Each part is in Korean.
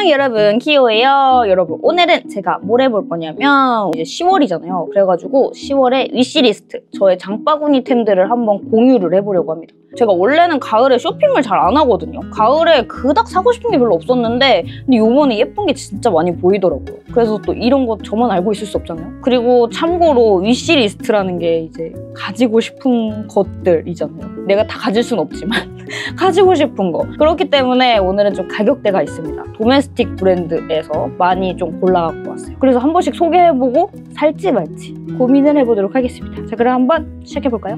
여러분, 키오예요. 여러분, 오늘은 제가 뭘 해볼 거냐면 이제 10월이잖아요. 그래가지고 10월에 위시리스트, 저의 장바구니 템들을 한번 공유를 해보려고 합니다. 제가 원래는 가을에 쇼핑을 잘 안 하거든요. 가을에 그닥 사고 싶은 게 별로 없었는데 근데 요번에 예쁜 게 진짜 많이 보이더라고요. 그래서 또 이런 거 저만 알고 있을 수 없잖아요. 그리고 참고로 위시리스트라는 게 이제 가지고 싶은 것들이잖아요. 내가 다 가질 순 없지만 가지고 싶은 거. 그렇기 때문에 오늘은 좀 가격대가 있습니다. 도메스틱 브랜드에서 많이 좀 골라갖고 왔어요. 그래서 한 번씩 소개해보고 살지 말지 고민을 해보도록 하겠습니다. 자, 그럼 한번 시작해볼까요?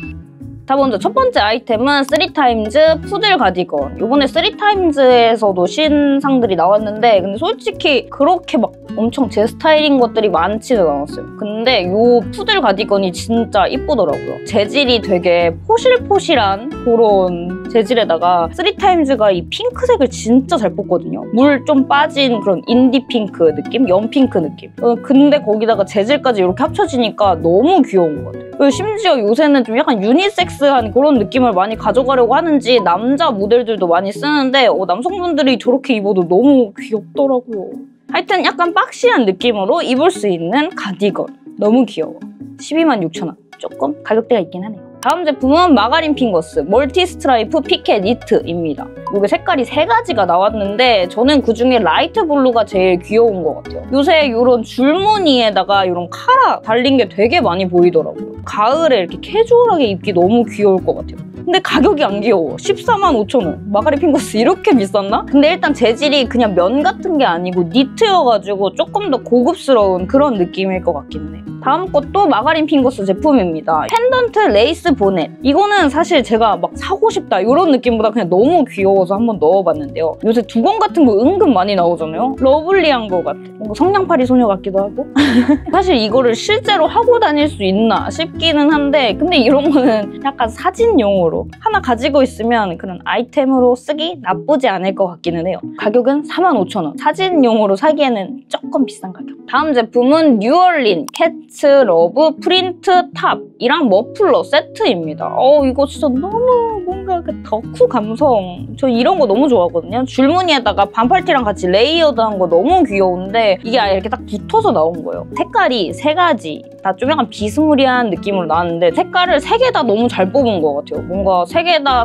자, 먼저 첫 번째 아이템은 3타임즈 푸들 가디건. 이번에 3타임즈에서도 신상들이 나왔는데 근데 솔직히 그렇게 막 엄청 제 스타일인 것들이 많지는 않았어요. 근데 이 푸들 가디건이 진짜 이쁘더라고요. 재질이 되게 포실포실한 그런 재질에다가 3타임즈가 이 핑크색을 진짜 잘 뽑거든요. 물 좀 빠진 그런 인디 핑크 느낌? 연핑크 느낌. 근데 거기다가 재질까지 이렇게 합쳐지니까 너무 귀여운 것 같아요. 그리고 심지어 요새는 좀 약간 유니섹스한 그런 느낌을 많이 가져가려고 하는지 남자 모델들도 많이 쓰는데 남성분들이 저렇게 입어도 너무 귀엽더라고요. 하여튼 약간 박시한 느낌으로 입을 수 있는 가디건. 너무 귀여워. 126,000원. 조금 가격대가 있긴 하네요. 다음 제품은 마가린 핑거스 멀티 스트라이프 피켓 니트입니다. 이게 색깔이 3가지가 나왔는데 저는 그중에 라이트 블루가 제일 귀여운 것 같아요. 요새 이런 줄무늬에다가 이런 카라 달린 게 되게 많이 보이더라고요. 가을에 이렇게 캐주얼하게 입기 너무 귀여울 것 같아요. 근데 가격이 안 귀여워. 145,000원. 마가린 핑거스 이렇게 비쌌나? 근데 일단 재질이 그냥 면 같은 게 아니고 니트여가지고 조금 더 고급스러운 그런 느낌일 것 같기는 해요. 다음 것도 마가린 핑거스 제품입니다. 펜던트 레이스 보넷. 이거는 사실 제가 막 사고 싶다 이런 느낌보다 그냥 너무 귀여워서 한번 넣어봤는데요. 요새 두건 같은 거 은근 많이 나오잖아요. 러블리한 것 같아. 뭔가 성냥팔이 소녀 같기도 하고. 사실 이거를 실제로 하고 다닐 수 있나 싶기는 한데 근데 이런 거는 약간 사진용으로 하나 가지고 있으면 그런 아이템으로 쓰기 나쁘지 않을 것 같기는 해요. 가격은 45,000원. 사진용으로 사기에는 조금 비싼 가격. 다음 제품은 뉴얼린 캣츠 러브 프린트 탑이랑 머플러 세트입니다. 이거 진짜 너무 뭔가 그 덕후 감성. 저 이런 거 너무 좋아하거든요. 줄무늬에다가 반팔티랑 같이 레이어드한 거 너무 귀여운데 이게 아예 이렇게 딱 붙어서 나온 거예요. 색깔이 3가지 다 좀 약간 비스무리한 느낌으로 나왔는데 색깔을 3개 다 너무 잘 뽑은 것 같아요. 뭔가 3개 다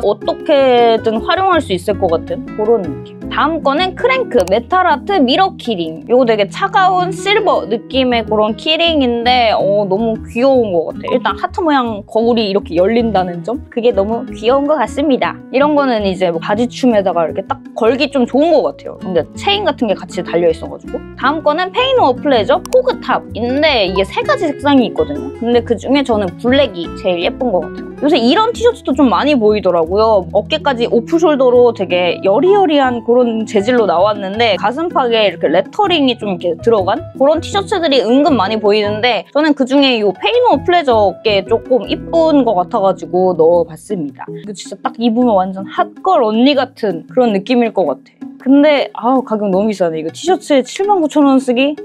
어떻게든 활용할 수 있을 것 같은 그런 느낌. 다음 거는 크랭크 메탈 아트 미러 키링. 이거 되게 차가운 실버 느낌의 그런 키링인데 너무 귀여운 것 같아요. 일단 하트 모양 거울이 이렇게 열린다는 점? 그게 너무 귀여운 것 같습니다. 이런 거는 이제 뭐 바지춤에다가 이렇게 딱 걸기 좀 좋은 것 같아요. 근데 체인 같은 게 같이 달려있어가지고. 다음 거는 페인 오어 플레저 포그 탑인데 이게 3가지 색상이 있거든요. 근데 그중에 저는 블랙이 제일 예쁜 것 같아요. 요새 이런 티셔츠도 좀 많이 보이더라고요. 어깨까지 오프숄더로 되게 여리여리한 그런 재질로 나왔는데 가슴팍에 이렇게 레터링이 좀 이렇게 들어간 그런 티셔츠들이 은근 많이 보이는데 저는 그중에 이 페인 오어 플레저 게 조금 이쁜 것 같아가지고 넣어봤습니다. 이거 진짜 딱 입으면 완전 핫걸 언니 같은 그런 느낌일 것 같아. 근데 가격 너무 비싸네. 이거 티셔츠에 79,000원 쓰기?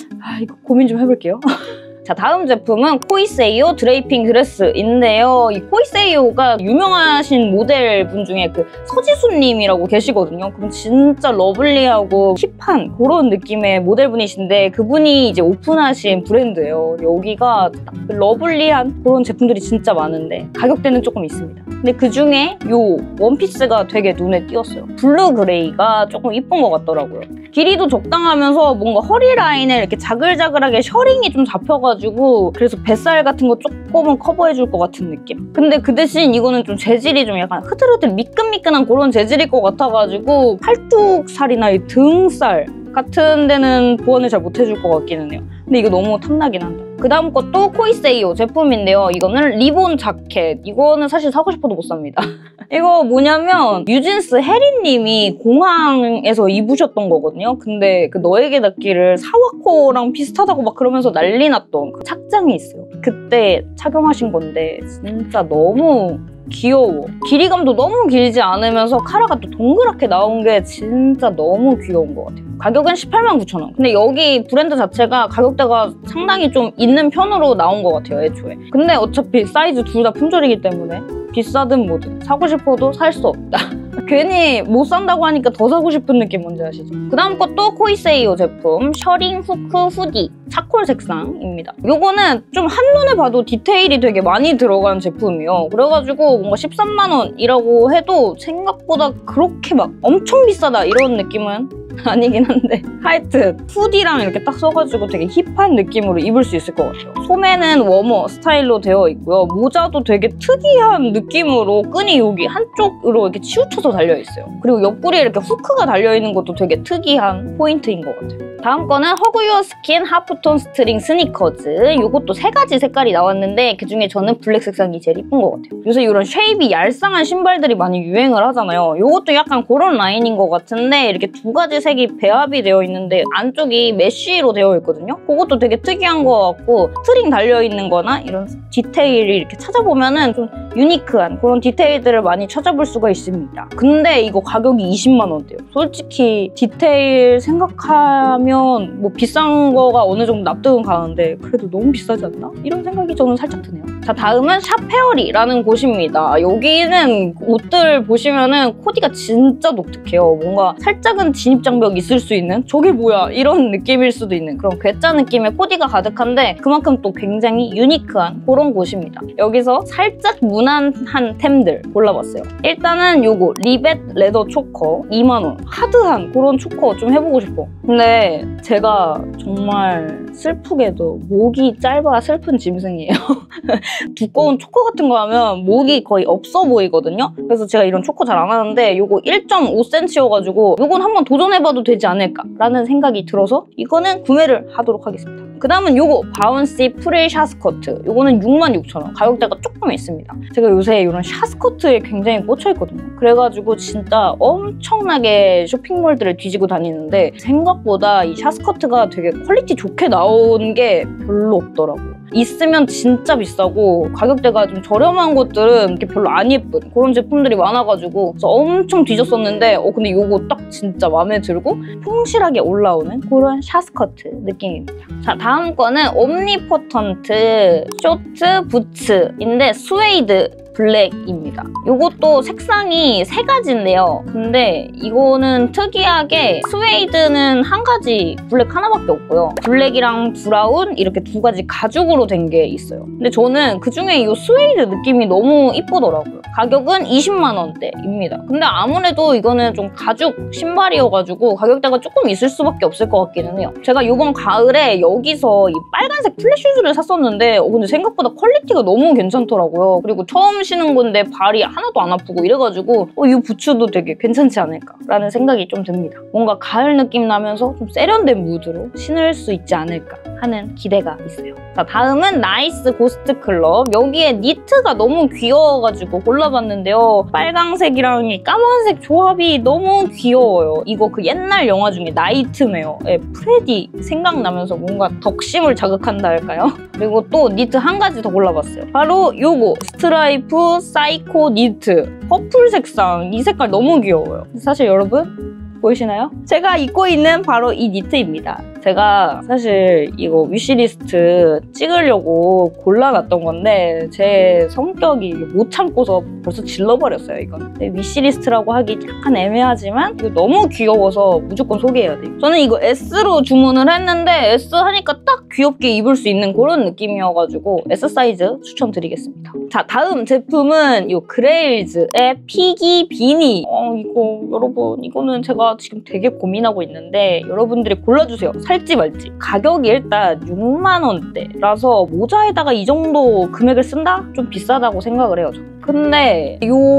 이거 고민 좀 해볼게요. 자, 다음 제품은 코이세이오 드레이핑 드레스인데요. 이 코이세이오가 유명하신 모델분 중에 그 서지수님이라고 계시거든요. 그럼 진짜 러블리하고 힙한 그런 느낌의 모델분이신데 그분이 이제 오픈하신 브랜드예요. 여기가 딱 러블리한 그런 제품들이 진짜 많은데 가격대는 조금 있습니다. 근데 그중에 이 원피스가 되게 눈에 띄었어요. 블루 그레이가 조금 이쁜 것 같더라고요. 길이도 적당하면서 뭔가 허리 라인에 이렇게 자글자글하게 셔링이 좀 잡혀가지고 그래서 뱃살 같은 거 조금은 커버해줄 것 같은 느낌? 근데 그 대신 이거는 좀 재질이 좀 약간 흐들흐들 미끈미끈한 그런 재질일 것 같아가지고 팔뚝살이나 이 등살 같은 데는 보완을 잘 못해줄 것 같기는 해요. 근데 이거 너무 탐나긴 한다. 그 다음 것도 코이세이오 제품인데요. 이거는 리본 자켓. 이거는 사실 사고 싶어도 못 삽니다. 이거 뭐냐면 뉴진스 혜리님이 공항에서 입으셨던 거거든요. 근데 그 너에게 닿기를 사와코랑 비슷하다고 막 그러면서 난리 났던 그 착장이 있어요. 그때 착용하신 건데 진짜 너무 귀여워. 길이감도 너무 길지 않으면서 카라가 또 동그랗게 나온 게 진짜 너무 귀여운 것 같아요. 가격은 189,000원. 근데 여기 브랜드 자체가 가격대가 상당히 좀 있는 편으로 나온 것 같아요, 애초에. 근데 어차피 사이즈 둘 다 품절이기 때문에 비싸든 뭐든 사고 싶어도 살 수 없다. 괜히 못 산다고 하니까 더 사고 싶은 느낌 뭔지 아시죠? 그 다음 것도 코이세이오 제품 셔링 후크 후디 차콜 색상입니다. 요거는 좀 한눈에 봐도 디테일이 되게 많이 들어간 제품이에요. 그래가지고 뭔가 13만 원이라고 해도 생각보다 그렇게 막 엄청 비싸다 이런 느낌은 아니긴 한데 하여튼 후디랑 이렇게 딱 써가지고 되게 힙한 느낌으로 입을 수 있을 것 같아요. 소매는 워머 스타일로 되어 있고요. 모자도 되게 특이한 느낌으로 끈이 여기 한쪽으로 이렇게 치우쳐서 달려있어요. 그리고 옆구리에 이렇게 후크가 달려있는 것도 되게 특이한 포인트인 것 같아요. 다음 거는 허그 유어 스킨 하프톤 스트링 스니커즈. 이것도 3가지 색깔이 나왔는데 그중에 저는 블랙 색상이 제일 이쁜 것 같아요. 요새 이런 쉐입이 얄쌍한 신발들이 많이 유행을 하잖아요. 이것도 약간 그런 라인인 것 같은데 이렇게 2가지 색이 배합이 되어 있는데 안쪽이 메쉬로 되어 있거든요. 그것도 되게 특이한 것 같고 스트링 달려있는 거나 이런 디테일을 이렇게 찾아보면은 좀 유니크한 그런 디테일들을 많이 찾아볼 수가 있습니다. 근데 이거 가격이 20만 원대요. 솔직히 디테일 생각하면 뭐 비싼 거가 어느 정도 납득은 가는데 그래도 너무 비싸지 않나? 이런 생각이 저는 살짝 드네요. 자, 다음은 샵페어리라는 곳입니다. 여기는 옷들 보시면은 코디가 진짜 독특해요. 뭔가 살짝은 진입장벽 있을 수 있는 저게 뭐야 이런 느낌일 수도 있는 그런 괴짜 느낌의 코디가 가득한데 그만큼 또 굉장히 유니크한 그런 곳입니다. 여기서 살짝 무난한 템들 골라봤어요. 일단은 요거 리벳 레더 초커 2만 원. 하드한 그런 초커 좀 해보고 싶어. 근데 제가 정말 슬프게도 목이 짧아 슬픈 짐승이에요. 두꺼운 초코 같은 거 하면 목이 거의 없어 보이거든요. 그래서 제가 이런 초코 잘 안 하는데 요거 1.5cm여가지고 요건 한번 도전해봐도 되지 않을까라는 생각이 들어서 이거는 구매를 하도록 하겠습니다. 그 다음은 요거 바운시 프릴 샤스커트. 요거는 66,000원. 가격대가 조금 있습니다. 제가 요새 이런 샤스커트에 굉장히 꽂혀있거든요. 그래가지고 진짜 엄청나게 쇼핑몰들을 뒤지고 다니는데 생각보다 이 샤스커트가 되게 퀄리티 좋게 나온 게 별로 없더라고요. 있으면 진짜 비싸고 가격대가 좀 저렴한 것들은 이렇게 별로 안 예쁜 그런 제품들이 많아가지고 그래서 엄청 뒤졌었는데 근데 요거 딱 진짜 마음에 들고 풍실하게 올라오는 그런 샤스커트 느낌입니다. 자, 다음 거는 옴니포턴트 쇼트 부츠인데 스웨이드 블랙입니다. 이것도 색상이 3가지인데요. 근데 이거는 특이하게 스웨이드는 1가지 블랙 하나밖에 없고요. 블랙이랑 브라운 이렇게 2가지 가죽으로 된 게 있어요. 근데 저는 그중에 이 스웨이드 느낌이 너무 이쁘더라고요. 가격은 20만 원대입니다. 근데 아무래도 이거는 좀 가죽 신발이어가지고 가격대가 조금 있을 수밖에 없을 것 같기는 해요. 제가 이번 가을에 여기서 이 빨간색 플랫슈즈를 샀었는데 근데 생각보다 퀄리티가 너무 괜찮더라고요. 그리고 처음 신은 건데 발이 하나도 안 아프고 이래가지고 이 부츠도 되게 괜찮지 않을까라는 생각이 좀 듭니다. 뭔가 가을 느낌 나면서 좀 세련된 무드로 신을 수 있지 않을까 하는 기대가 있어요. 자, 다음은 나이스 고스트 클럽. 여기에 니트가 너무 귀여워가지고 골라봤는데요. 빨강색이랑 이 까만색 조합이 너무 귀여워요. 이거 그 옛날 영화 중에 나이트메어의 프레디 생각나면서 뭔가 덕심을 자극한다 할까요? 그리고 또 니트 1가지 더 골라봤어요. 바로 요거 스트라이프 사이코 니트 퍼플 색상. 이 색깔 너무 귀여워요. 사실 여러분 보이시나요? 제가 입고 있는 바로 이 니트입니다. 제가 사실 이거 위시리스트 찍으려고 골라놨던 건데 제 성격이 못 참고서 벌써 질러버렸어요, 이건. 위시리스트라고 하기 약간 애매하지만 이거 너무 귀여워서 무조건 소개해야 돼요. 저는 이거 S로 주문을 했는데 S 하니까 딱 귀엽게 입을 수 있는 그런 느낌이어가지고 S 사이즈 추천드리겠습니다. 자, 다음 제품은 이 그레일즈의 피기 비니. 이거 여러분 이거는 제가 지금 되게 고민하고 있는데 여러분들이 골라주세요. 살지 말지. 가격이 일단 6만 원대라서 모자에다가 이 정도 금액을 쓴다? 좀 비싸다고 생각을 해요, 저는. 근데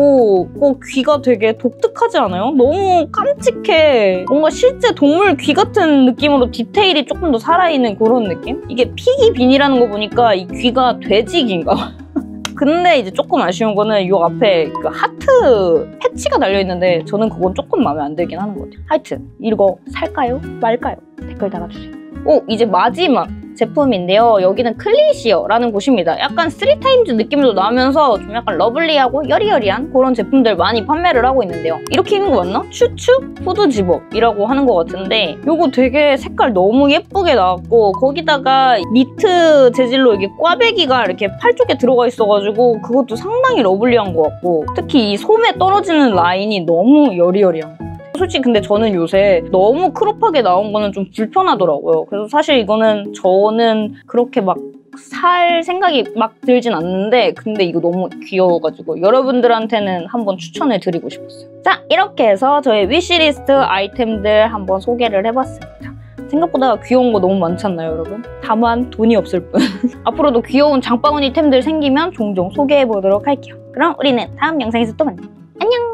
이거 귀가 되게 독특하지 않아요? 너무 깜찍해. 뭔가 실제 동물 귀 같은 느낌으로 디테일이 조금 더 살아있는 그런 느낌? 이게 피기 비니라는 거 보니까 이 귀가 돼지 귀인가 봐. 근데 이제 조금 아쉬운 거는 이 앞에 그 하트 패치가 달려있는데 저는 그건 조금 마음에 안 들긴 하는 것 같아요. 하여튼 이거 살까요? 말까요? 댓글 달아주세요. 이제 마지막 제품인데요. 여기는 클리시어라는 곳입니다. 약간 3타임즈 느낌도 나면서 좀 약간 러블리하고 여리여리한 그런 제품들 많이 판매를 하고 있는데요. 이렇게 있는 거 맞나? 추추 후드 집업이라고 하는 것 같은데 이거 되게 색깔 너무 예쁘게 나왔고 거기다가 니트 재질로 이게 꽈배기가 이렇게 팔 쪽에 들어가 있어가지고 그것도 상당히 러블리한 것 같고 특히 이 솜에 떨어지는 라인이 너무 여리여리한 것 같아요. 솔직히 근데 저는 요새 너무 크롭하게 나온 거는 좀 불편하더라고요. 그래서 사실 이거는 저는 그렇게 막 살 생각이 막 들진 않는데 근데 이거 너무 귀여워가지고 여러분들한테는 한번 추천을 드리고 싶었어요. 자, 이렇게 해서 저의 위시리스트 아이템들 한번 소개를 해봤습니다. 생각보다 귀여운 거 너무 많지 않나요, 여러분? 다만 돈이 없을 뿐. 앞으로도 귀여운 장바구니 템들 생기면 종종 소개해보도록 할게요. 그럼 우리는 다음 영상에서 또 만나요. 안녕!